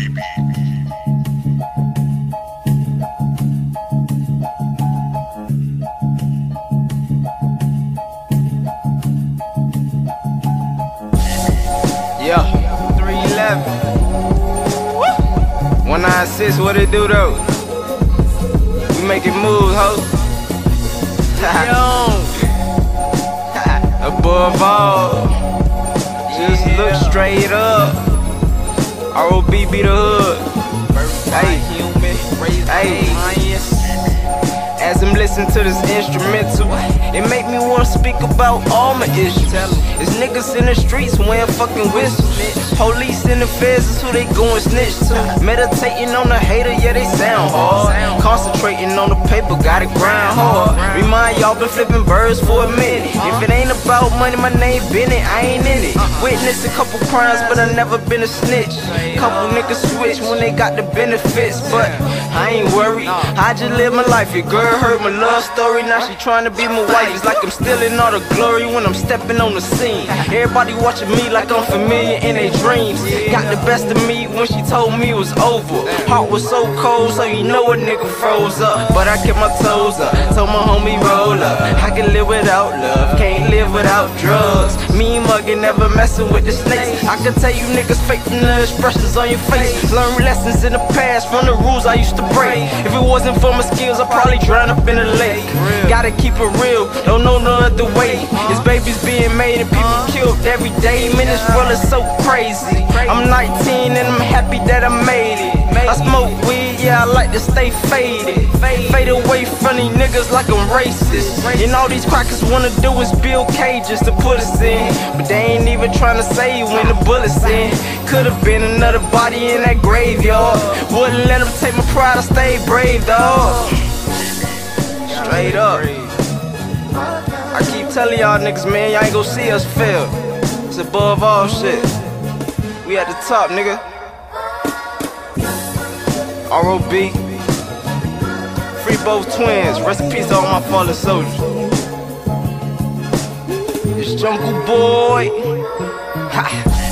Yeah, 311. 196, what it do though? We making moves, ho. Above all, just look straight up. ROB be the hood. Hey, as I'm listening to this instrumental, it make me wanna speak about all my issues. It's niggas in the streets wearing fucking whistles. Police in the feds is who they goin' snitch to. Meditating on the hater, yeah they sound hard. Concentrating on the paper, gotta grind hard. Remind y'all been flipping birds for a minute. If it ain't about money, my name Bennett, I ain't in it. Witnessed a couple crimes, but I never been a snitch. Couple niggas switch when they got the benefits, but I ain't worried. I just live my life. Your girl heard my love story, now she tryna be my wife. It's like I'm stealing all the glory when I'm stepping on the scene. Everybody watching me like I'm familiar in their dreams. Got the best of me when she told me it was over. Heart was so cold, so you know a nigga froze up. But I kept my toes up, told my homie roll up. I can live without love, can't live without drugs. Me mugging, never messing with the snakes. I can tell you niggas fake from the expressions on your face. Learn lessons in the past from the rules I used to break. If it wasn't for my skills, I'd probably drown up in a lake. Gotta keep it real, don't know no other way. It's babies being made and people killed every day. Man, this world is so crazy. I'm 19 and I'm happy that I made it. I smoke weed, yeah, I like to stay faded. Fade away from these niggas like I'm racist. And all these crackers wanna do is build cages to put us in, but they ain't even trying to save when the bullets in. Could've been another body in that graveyard. Wouldn't let them take my pride, I stay brave, dawg. Straight up. I keep telling y'all niggas, man, y'all ain't gon' see us fail. It's above all shit. We at the top, nigga. ROB. Free both twins. Rest in peace to all my fallen soldiers. It's Jungle Boy. Ha.